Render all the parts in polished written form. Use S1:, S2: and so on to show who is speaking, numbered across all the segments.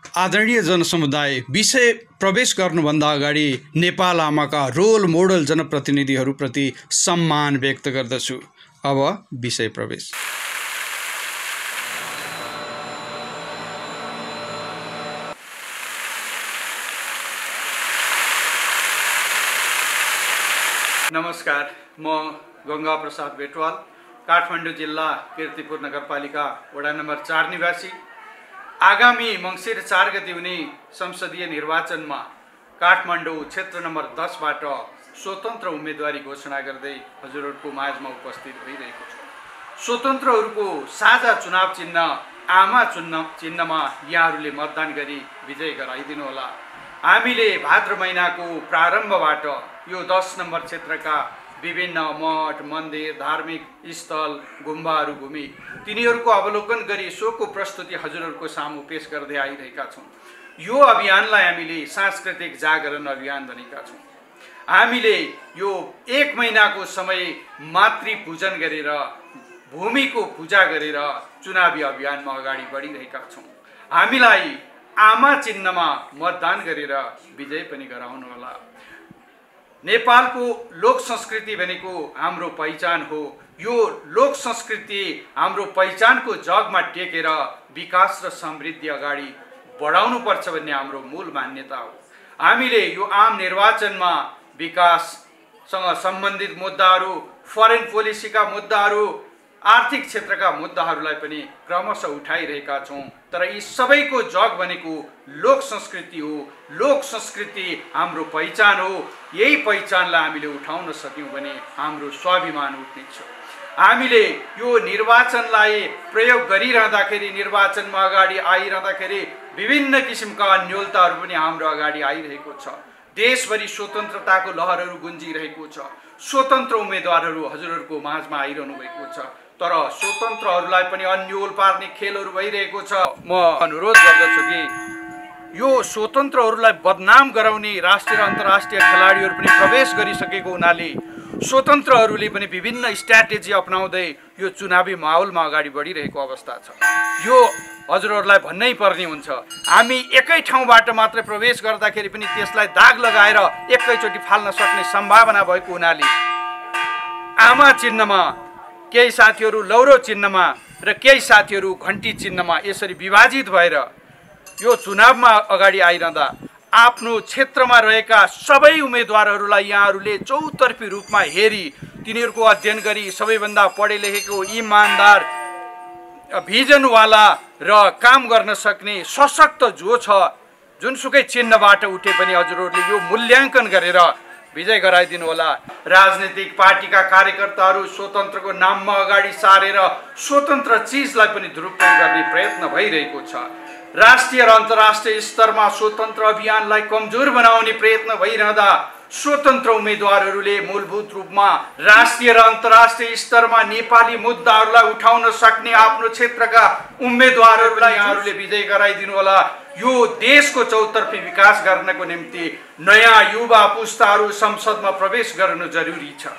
S1: आदरणीय जनसमुदाय, विषय प्रवेश गर्नुभन्दा अगाडि नेपाल आमाका रोल मोडल जनप्रतिनिधिहरूप्रति सम्मान व्यक्त गर्दछु। अब विषय प्रवेश।
S2: नमस्कार, म गंगा प्रसाद बेटवाल, काठमाडौँ जिल्ला कीर्तिपुर नगरपालिका वडा नम्बर 4 निवासी। आगामी मङ्सिर 4 गते हुने संसदीय निर्वाचनमा काठमाडौँ क्षेत्र नम्बर 10बाट स्वतन्त्र उम्मेदवारी घोषणा गर्दै हजुरहरूको माझमा उपस्थित भइरहेको छु। स्वतन्त्रहरूको साझा चुनाव चिन्ह आमा चिन्हमा यहाँहरूले मतदान गरी विजय गराइदिनुहोला। हामीले भाद्र महिनाको प्रारम्भबाट यो 10 नम्बर क्षेत्रका विभिन्न मठ मन्दिर धार्मिक स्थल गुम्बाहरू घुमी तिनीहरूको अवलोकन गरी सोको प्रस्तुति हजुरहरूको सामु पेश गर्दै आइरहेका छौँ। यो अभियानलाई हामीले सांस्कृतिक जागरण अभियान भनेका छौँ। हामीले यो 1 महिनाको समय मातृ पूजन गरेर भूमिको पूजा गरेर चुनावी अभियानमा अगाडि बढिरहेका छौँ। हामीलाई आमा चिन्हमा मतदान गरेर विजय पनि गराउनुहोला। नेपालको लोक संस्कृति भनेको हाम्रो पहिचान हो। यो लोक संस्कृति हाम्रो पहिचानको जगमा टेकेर विकास र समृद्धि अगाडि बढाउनुपर्छ भन्ने हाम्रो मूल मान्यता हो। हामीले यो आम निर्वाचनमा विकाससँग सम्बन्धित मुद्दाहरू, फरेन पोलिसीका मुद्दाहरू, आर्थिक क्षेत्रका मुद्दाहरूलाई पनि क्रमशः उठाइरहेका छौँ। तर यी सबैको जग भनेको लोक संस्कृति हो। लोक संस्कृति हाम्रो पहिचान हो। यही पहिचानलाई हामीले उठाउन सक्यौँ भने हाम्रो स्वाभिमान उठ्नेछ। हामीले यो निर्वाचनलाई प्रयोग गरिरहँदाखेरि, निर्वाचनमा अगाडि आइरहँदाखेरि विभिन्न किसिमका अन्योलताहरू पनि हाम्रो अगाडि आइरहेको छ। देशभरि स्वतन्त्रताको लहरहरू गुन्जिरहेको छ। स्वतन्त्र उम्मेदवारहरू हजुरहरूको माझमा आइरहनु भएको छ। तर स्वतन्त्रहरूलाई पनि अन्यल पार्ने खेलहरू भइरहेको छ। म अनुरोध गर्दछु कि यो स्वतन्त्रहरूलाई बदनाम गराउने राष्ट्रिय र अन्तर्राष्ट्रिय खेलाडीहरू पनि प्रवेश गरिसकेको हुनाले स्वतन्त्रहरूले पनि विभिन्न स्ट्राटेजी अपनाउँदै यो चुनावी माहौलमा अगाडि बढिरहेको अवस्था छ। यो हजुरहरूलाई भन्नै पर्ने हुन्छ। हामी एकै ठाउँबाट मात्र प्रवेश गर्दाखेरि पनि त्यसलाई दाग लगाएर एकैचोटि फाल्न सक्ने सम्भावना भएको हुनाले आमा चिन्हमा, केही साथीहरू लौरो चिन्हमा र केही साथीहरू घन्टी चिन्हमा यसरी विभाजित भएर यो चुनावमा अगाडि आइरहँदा आफ्नो क्षेत्रमा रहेका सबै उम्मेदवारहरूलाई यहाँहरूले चौतर्फी रूपमा हेरी तिनीहरूको अध्ययन गरी सबैभन्दा पढे लेखेको इमानदार भिजनवाला र काम गर्न सक्ने सशक्त जो छ, जुनसुकै चिन्हबाट उठे पनि हजुरहरूले यो मूल्याङ्कन गरेर विजय गराइदिनु होला। राजनीतिक पार्टीका कार्यकर्ताहरू स्वतन्त्रको नाममा अगाडि सारेर स्वतन्त्र चिजलाई पनि दुरुपयोग गर्ने प्रयत्न भइरहेको छ। राष्ट्रिय र अन्तर्राष्ट्रिय स्तरमा स्वतन्त्र अभियानलाई कमजोर बनाउने प्रयत्न भइरहँदा स्वतन्त्र उम्मेदवारहरूले मूलभूत रूपमा राष्ट्रिय र अन्तर्राष्ट्रिय स्तरमा नेपाली मुद्दाहरूलाई उठाउन सक्ने आफ्नो क्षेत्रका उम्मेदवारहरूलाई यहाँहरूले विजय गराइदिनु होला। यो देशको चौतर्फी विकास गर्नको निम्ति नयाँ युवा पुस्ताहरू संसदमा प्रवेश गर्नु जरुरी छ।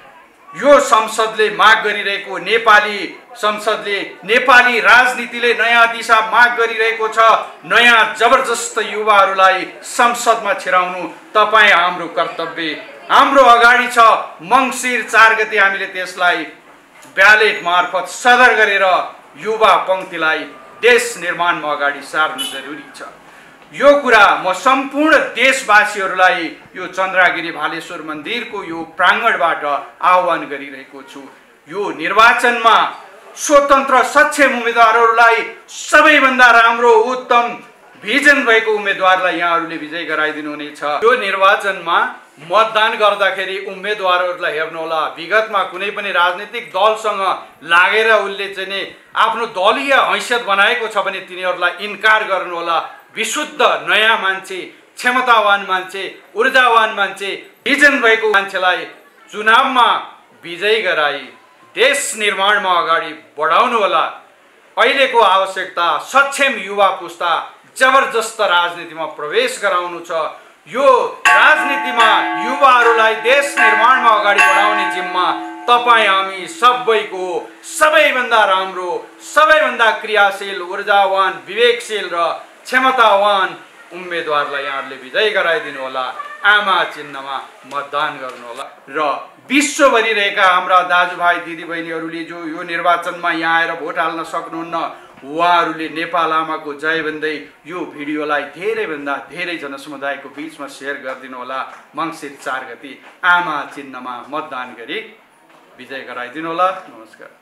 S2: यो संसदले माग गरिरहेको नेपाली संसदले, नेपाली राजनीतिले नयाँ दिशा माग गरिरहेको छ। नयाँ जबरजस्त युवाहरूलाई संसदमा छिराउनु तपाईँ हाम्रो कर्तव्य हाम्रो अगाडि छ। मङ्सिर 4 गते हामीले त्यसलाई ब्यालेट मार्फत सदर गरेर युवा पङ्क्तिलाई देश निर्माणमा अगाडि सार्नु जरुरी छ। यो कुरा म सम्पूर्ण देशवासीहरूलाई यो चन्द्रगिरी भालेश्वर मन्दिरको यो प्राङ्गणबाट आह्वान गरिरहेको छु। यो निर्वाचनमा स्वतन्त्र सक्षम उम्मेदवारहरूलाई सबैभन्दा राम्रो उत्तम भिजन भएको उम्मेदवारलाई यहाँहरूले विजय गराइदिनु हुनेछ। यो निर्वाचनमा मतदान गर्दाखेरि उम्मेदवारहरूलाई हेर्नुहोला। विगतमा कुनै पनि राजनीतिक दलसँग लागेर उसले चाहिँ आफ्नो दलीय हैसियत बनाएको छ भने तिनीहरूलाई इन्कार गर्नुहोला। विशुद्ध नयाँ मान्छे, क्षमतावान मान्छे, ऊर्जावान मान्छे, भिजन भएको मान्छेलाई चुनावमा विजय गराई देश निर्माणमा अगाडि बढाउनु होला। अहिलेको आवश्यकता सक्षम युवा पुस्ता जबरजस्त राजनीतिमा प्रवेश गराउनु छ। यो राजनीतिमा युवाहरूलाई देश निर्माणमा अगाडि बढाउने जिम्मा तपाईँ हामी सबैको सबैभन्दा राम्रो, सबैभन्दा क्रियाशील, ऊर्जावान, विवेकशील र क्षमतावान उम्मेदवारलाई यहाँहरूले विजय गराइदिनु होला। आमा चिन्हमा मतदान गर्नुहोला। र विश्वभरि रहेका हाम्रा दाजुभाइ दिदीबहिनीहरूले जो यो निर्वाचनमा यहाँ आएर भोट हाल्न सक्नुहुन्न, उहाँहरूले नेपाल आमाको जय भन्दै यो भिडियोलाई धेरैभन्दा धेरै जनसमुदायको बिचमा सेयर गरिदिनु होला। मङ्सिर 4 गते आमा चिन्हमा मतदान गरी विजय गराइदिनु होला। नमस्कार।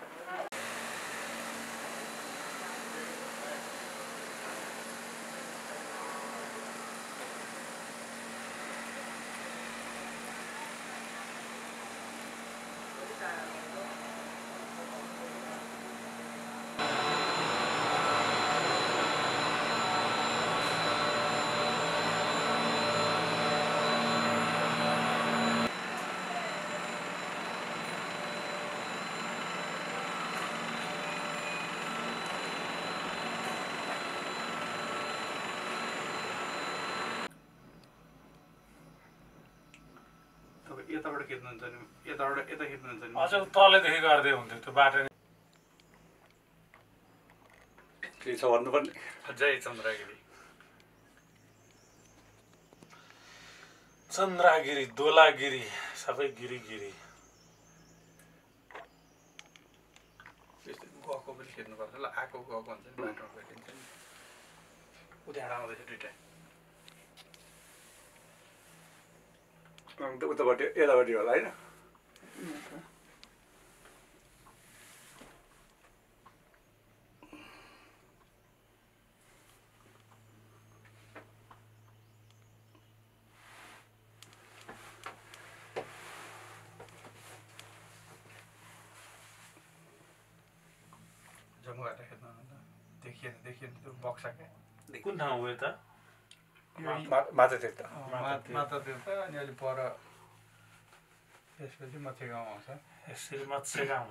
S2: यताबाट खिच्नुहुन्छ नि, यताबाट यता खिच्नुहुन्छ नि,
S3: अझ तलदेखि गर्दै हुन्थ्यो त्यो बाटो
S2: के छ भन्नुपर्ने। जय चन्द्रगिरी।
S3: चन्द्रगिरी दोलागिरी सबै गिरी
S2: गएको पनि खिच्नुपर्छ ल। आएको गएको हुन्छ नि, बाटोमा भेटिन्छ नि। उताबाट आउँदैछ दुइटा।
S4: उतापट्टि यतापट्टि होला होइन।
S2: जम्मू घाटा खेल्नु देखिएन त्यो बक्सा क्या।
S3: कुन ठाउँ हो यता?
S4: माता तीर्थ
S2: अनि अलिक पर त्यसपछि मत्स्य गाउँ आउँछ।
S3: यसरी मत्स्य गाउँ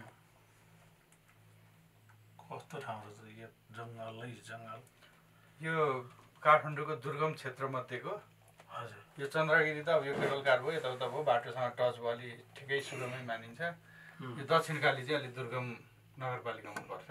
S3: कस्तो ठाउँ रहेछ यो? जङ्गलै जङ्गल।
S2: यो काठमाडौँको दुर्गम क्षेत्रमध्येको।
S3: हजुर।
S2: यो चन्द्रगिरी त अब यो केबल कार भयो, यताउता भयो, बाटोसँग टच भयो, अलि ठिकै सुरुमै मानिन्छ। यो दक्षिणकाली चाहिँ अलिक दुर्गम नगरपालिकामा पर्छ।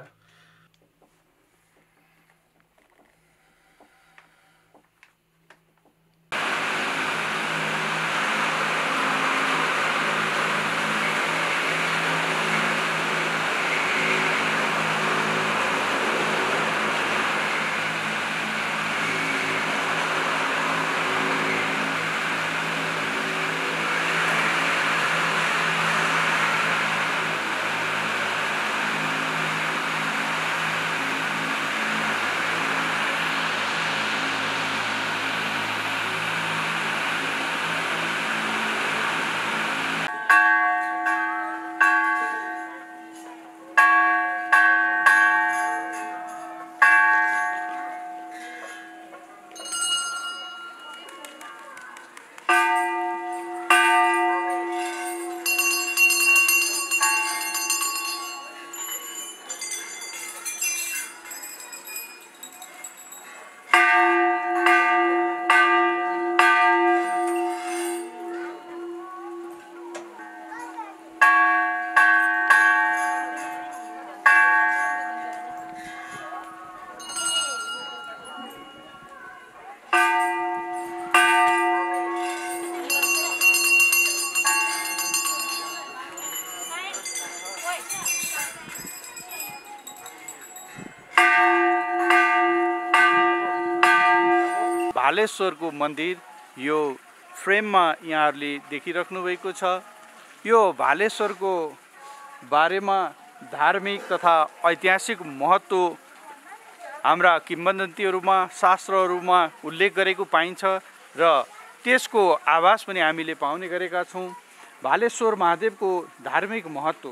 S2: भालेश्वरको मन्दिर यो फ्रेममा यहाँहरूले देखिराख्नु भएको छ। यो भालेश्वरको बारेमा धार्मिक तथा ऐतिहासिक महत्त्व हाम्रा किंवदन्तीहरूमा शास्त्रहरूमा उल्लेख गरेको पाइन्छ र त्यसको आभास पनि हामीले पाउने गरेका छौँ। भालेश्वर महादेवको धार्मिक महत्त्व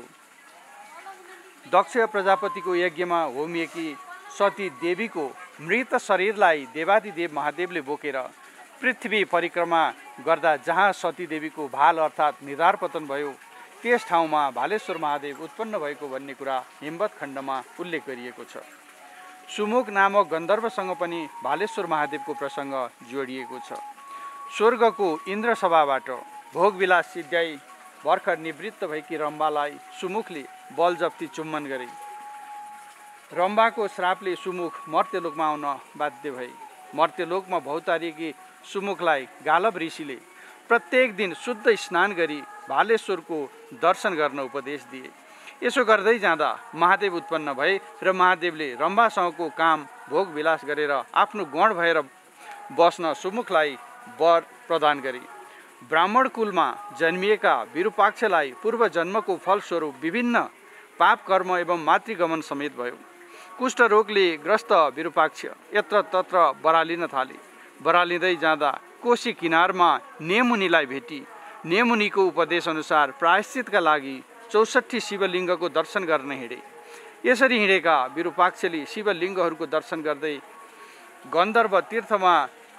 S2: दक्ष प्रजापतिको यज्ञमा होमिएकी सती देवीको मृत शरीरलाई देवादिदेव महादेवले बोकेर पृथ्वी परिक्रमा गर्दा जहाँ सती देवीको भाल अर्थात् निधार पतन भयो त्यस ठाउँमा भालेश्वर महादेव उत्पन्न भएको भन्ने कुरा हिमवत खण्डमा उल्लेख गरिएको छ। सुमुख नामक गन्धर्वसँग पनि भालेश्वर महादेवको प्रसङ्ग जोडिएको छ। स्वर्गको इन्द्र सभाबाट भोगविलास सिद्ध्याई भर्खर निवृत्त भएकी रम्बालाई सुमुखले बलजप्ती चुम्बन गरे। रम्भाको श्रापले सुमुख मर्त्यलोकमा आउन बाध्य भए। मर्त्यलोकमा भौतारिएकी सुमुखलाई गालव ऋषिले प्रत्येक दिन शुद्ध स्नान गरी भालेश्वरको दर्शन गर्न उपदेश दिए। यसो गर्दै जाँदा महादेव उत्पन्न भए र महादेवले रम्भासँगको काम भोग विलास गरेर आफ्नो गण भएर बस्न सुमुखलाई वर प्रदान गरे। ब्राह्मण कुलमा जन्मिएका विरूपाक्षलाई पूर्व जन्मको फलस्वरूप विभिन्न पाप कर्म एवं मातृगमन समेत भयो। कुष्ठ रोगले ग्रस्त विरूपाक्ष यत्र तत्र बरालिन थाले। बरालिँदै जाँदा कोशी किनारमा नेमुनिलाई भेटी। नेमुनिको उपदेश अनुसार प्रायश्चितका लागि 64 शिवलिङ्गको दर्शन गर्न हिँडे। यसरी हिँडेका विरूपाक्षले शिवलिङ्गहरूको दर्शन गर्दै गन्धर्व तीर्थमा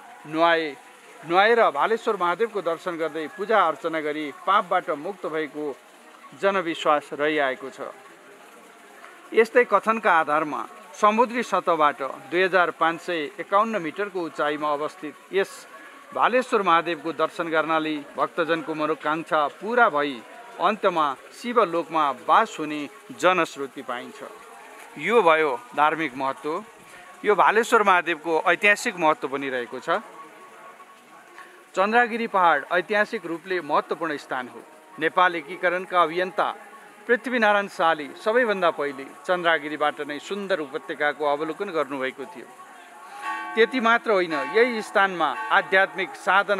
S2: नुहाएर भालेश्वर महादेवको दर्शन गर्दै पूजा अर्चना गरी पापबाट मुक्त भएको जनविश्वास रहिआएको छ। यस्तै कथनका आधारमा समुद्री सतहबाट 2551 मिटरको उचाइमा अवस्थित यस भालेश्वर महादेवको दर्शन गर्नाले भक्तजनको मनोकांक्षा पूरा भई अन्त्यमा शिवलोकमा वास हुने जनश्रुति पाइन्छ। यो भयो धार्मिक महत्त्व। यो भालेश्वर महादेवको ऐतिहासिक महत्त्व पनि रहेको छ। चन्द्रागिरी पहाड ऐतिहासिक रूपले महत्त्वपूर्ण स्थान हो। नेपाल एकीकरणका अभियन्ता पृथ्वीनारायण शाहले सबैभन्दा पहिले चन्द्रागिरीबाट नै सुन्दर उपत्यकाको अवलोकन गर्नुभएको थियो। त्यति मात्र होइन, यही स्थानमा आध्यात्मिक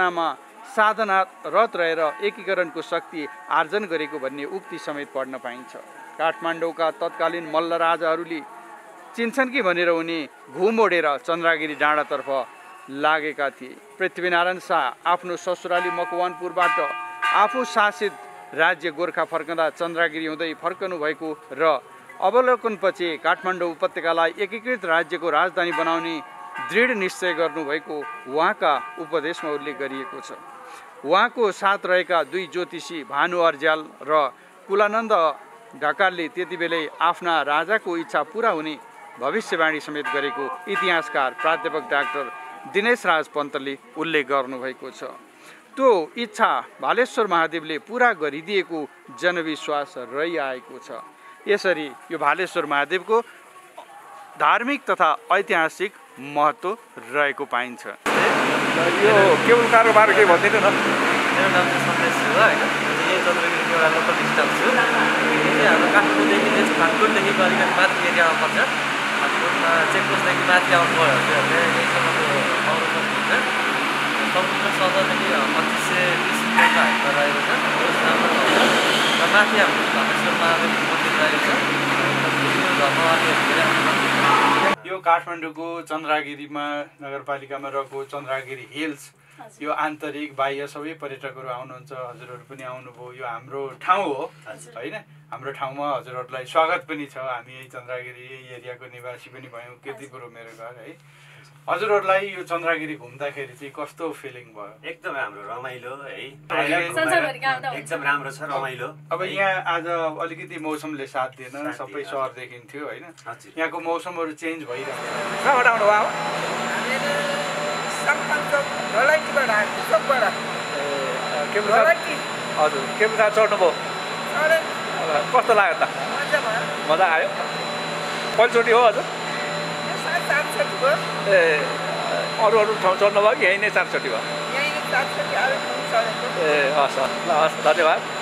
S2: साधनारत रहेर एकीकरणको शक्ति आर्जन गरेको भन्ने उक्ति समेत पढ्न पाइन्छ। काठमाडौँका तत्कालीन मल्ल राजाहरूले चिन्छन् कि भनेर उनी घुमोडेर चन्द्रागिरी डाँडातर्फ लागेका थिए। पृथ्वीनारायण शाह आफ्नो ससुराली मकवानपुरबाट आफू शासित राज्य गोर्खा फर्कँदा चन्द्रागिरी हुँदै फर्कनु भएको र अवलोकनपछि काठमाडौँ उपत्यकालाई एकीकृत राज्यको राजधानी बनाउने दृढ निश्चय गर्नुभएको उहाँका उपदेशमा उल्लेख गरिएको छ। उहाँको साथ रहेका दुई ज्योतिषी भानु अर्ज्याल र कुलानन्द ढकालले त्यति बेलै आफ्ना राजाको इच्छा पुरा हुने भविष्यवाणी समेत गरेको इतिहासकार प्राध्यापक डाक्टर दिनेश राज पन्तले उल्लेख गर्नुभएको छ। त्यो इच्छा भालेश्वर महादेवले पुरा गरिदिएको जनविश्वास रहिआएको छ। यसरी यो भालेश्वर महादेवको धार्मिक तथा ऐतिहासिक महत्त्व रहेको पाइन्छ।
S4: यो केबल कारोबार के भन्दिनु न?
S5: मेरो नाम चाहिँ सन्देश हो होइन। यही चन्द्रगिरीको एउटा लोकल स्टाफ छु। यो चाहिँ हाम्रो काठमाडौँदेखि चाहिँ फाटकोटदेखिको अलिकति माथि एरियामा पर्छ। फाटकोटमा चेकपोस्टदेखि माथि आउनु भयो भने यहीँसम्मको आउनु सक्नुहुन्छ। समुद्र सतहदेखि 2520 मिटरको हाइटमा रहेको छ। राम्रो छ र माथि हाम्रो भालेश्वर महादेव मन्दिर रहेको छ।
S2: यो काठमाडौँको चन्द्रागिरीमा नगरपालिकामा रहेको चन्द्रागिरी हिल्स, यो आन्तरिक बाह्य सबै पर्यटकहरू आउनुहुन्छ। हजुरहरू पनि आउनुभयो। यो हाम्रो ठाउँ हो होइन। हाम्रो ठाउँमा हजुरहरूलाई स्वागत पनि छ। हामी यही चन्द्रागिरी एरियाको निवासी पनि भयौँ। कीर्तिपुर हो मेरो घर है। हजुरहरूलाई यो चन्द्रागिरी घुम्दाखेरि चाहिँ कस्तो फिलिङ भयो?
S6: एकदमै हाम्रो रमाइलो है, एकदम राम्रो छ, रमाइलो।
S2: अब यहाँ आज अलिकति मौसमले साथ दिएन, सबै सहर देखिन्थ्यो होइन। यहाँको मौसमहरू चेन्ज भइरहेको छ।
S4: कहाँबाट आउनु भयो? हजुर, केबुल कार चढ्नुभयो? कस्तो लाग्यो त? मजा आयो? पहिलोचोटि हो हजुर? ए अरू ठाउँ चढ्नु भयो कि यहीँ नै 4 चोटि भयो? ए हस्, ल हस्, धन्यवाद।